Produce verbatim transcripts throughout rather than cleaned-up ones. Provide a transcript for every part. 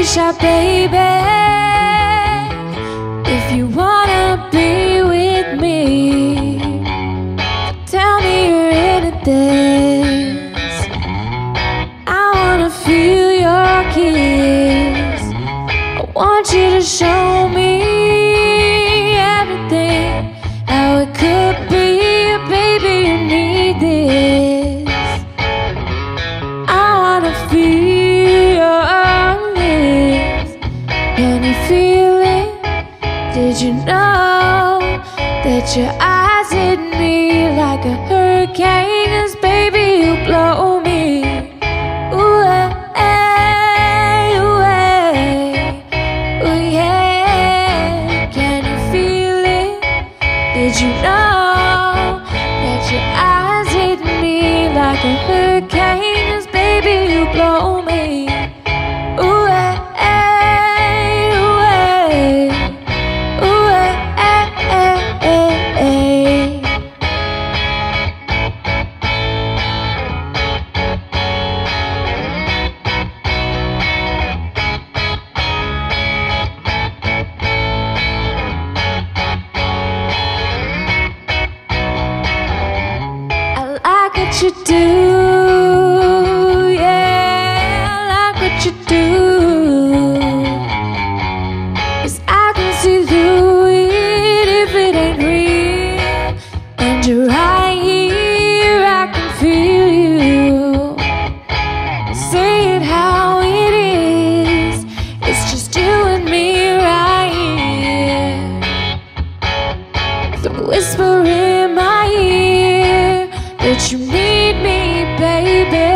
shot, baby. If you wanna be with me, tell me you're into this. I wanna feel your kiss. I want you to show me everything, how it could be. Baby, you need this. I wanna feel your lips. Can you feel it? Did you know that your eyes hit me like a hurricane? 'Cause baby, you blow me. Ooh, eh, eh, ooh, eh, ooh, yeah. Can you feel it? Did you know that your eyes hit me like a hurricane? 'Cause baby, you blow me. Ooh, eh, eh, ooh, eh, ooh, eh, eh, eh, eh, eh. I like what you do, yeah, I like what you do. 'Cause I can see through it if it ain't real. And you're right here, I can feel you. Say it how it is, it's just you and me right here. So whisper in my ear that you need me, baby.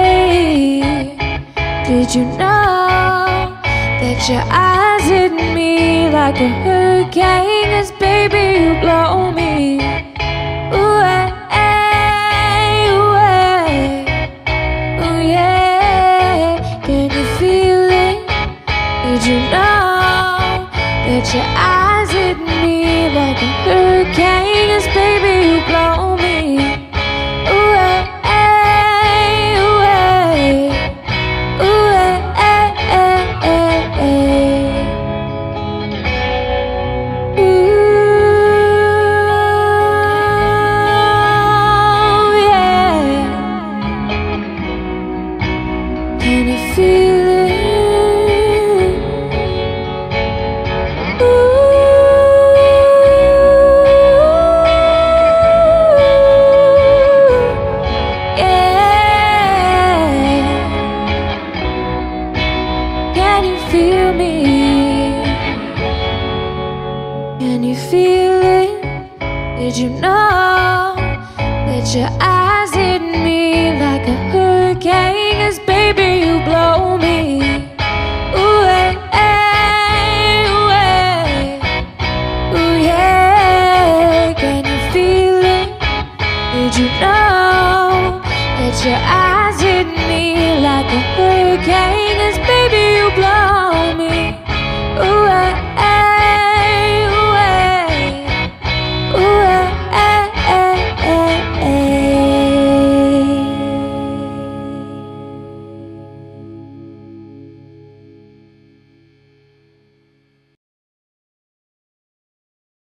Did you know that your eyes hit me like a hurricane? 'Cause baby, you blow me. Ooh, eh, eh, ooh, eh, ooh, yeah. Can you feel it? Did you know that your eyes hit me like a hurricane? 'Cause baby, you blow me. Ooh, eh, eh, ooh, eh, ooh, eh, eh, eh, eh, eh. Ooh, yeah. Can you feel it? Ooh, yeah. Can you feel me? Can you feel it? Did you know that your eyes hit me like a hurricane? 'Cause baby, you blow me. Ooh, eh, eh, ooh, eh, ooh, yeah. Can you feel it? Did you know that your eyes hit me like a hurricane?